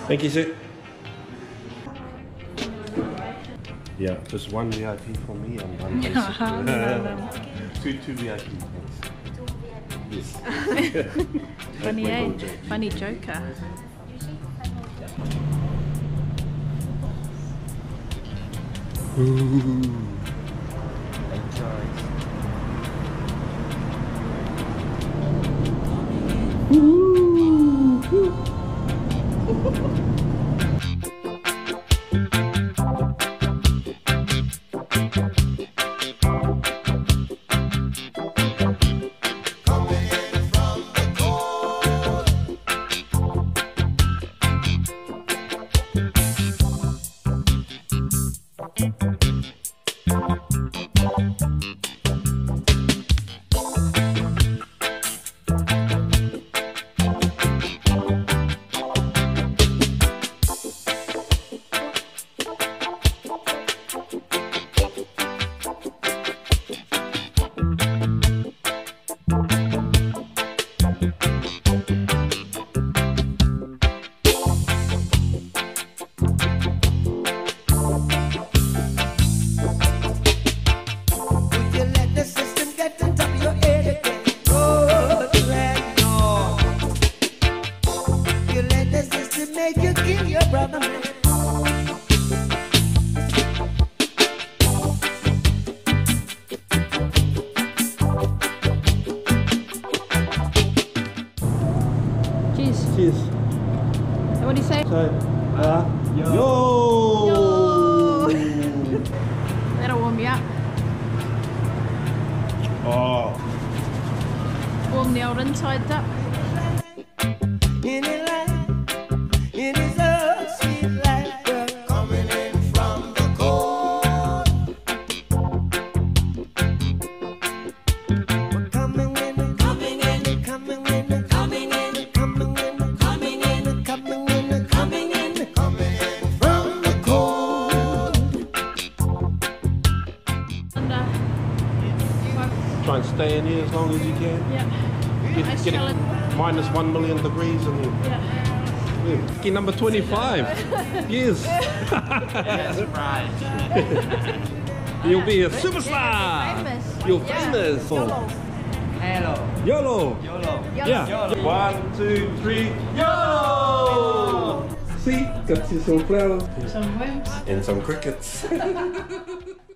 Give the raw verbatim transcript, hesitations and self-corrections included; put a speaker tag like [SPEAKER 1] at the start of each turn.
[SPEAKER 1] Thank you, sir. Yeah, just one V I P for me and one basic. two, two V I P, thanks. Yes.
[SPEAKER 2] Funny, eh? Funny joker.
[SPEAKER 1] Ooh. Cheers.
[SPEAKER 2] What do you say?
[SPEAKER 1] So, uh, yo!
[SPEAKER 2] Yo! That'll warm you up.
[SPEAKER 1] Oh.
[SPEAKER 2] Warm the old insides up.
[SPEAKER 1] Try and stay in here as long as you can.
[SPEAKER 2] Yeah.
[SPEAKER 1] Get,
[SPEAKER 2] Nice
[SPEAKER 1] get it
[SPEAKER 2] chilling.
[SPEAKER 1] minus one million degrees and
[SPEAKER 2] Yeah.
[SPEAKER 1] yeah. Key number twenty-five. Yes.
[SPEAKER 3] That's right.
[SPEAKER 1] You'll be a superstar.
[SPEAKER 2] Yeah, famous.
[SPEAKER 1] You're
[SPEAKER 2] Yeah.
[SPEAKER 1] famous.
[SPEAKER 3] Hello.
[SPEAKER 1] YOLO.
[SPEAKER 3] YOLO.
[SPEAKER 1] Yeah.
[SPEAKER 3] YOLO.
[SPEAKER 1] One, two, three. YOLO. See, got you some flowers
[SPEAKER 2] Some worms.
[SPEAKER 1] and some crickets.